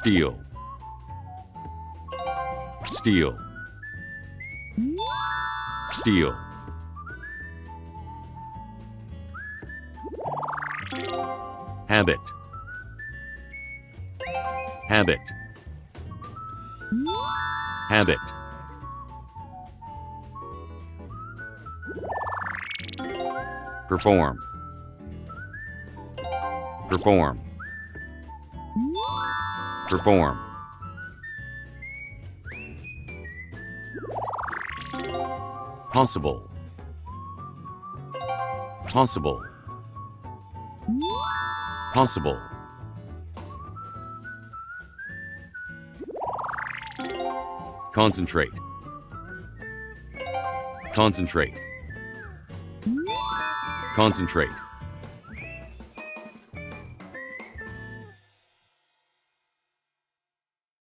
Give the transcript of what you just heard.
steal, steal, steal. Habit, habit, habit. Perform, perform, perform. Possible, possible, possible. Concentrate, concentrate, concentrate.